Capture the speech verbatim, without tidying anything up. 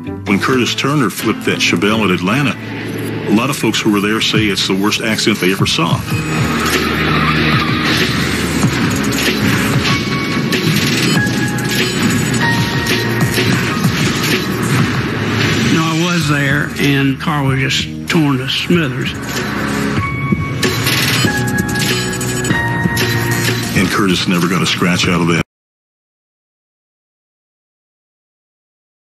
When Curtis Turner flipped that Chevelle at Atlanta, a lot of folks who were there say it's the worst accident they ever saw. No, I was there, and the car was just torn to smithers. And Curtis never got a scratch out of that.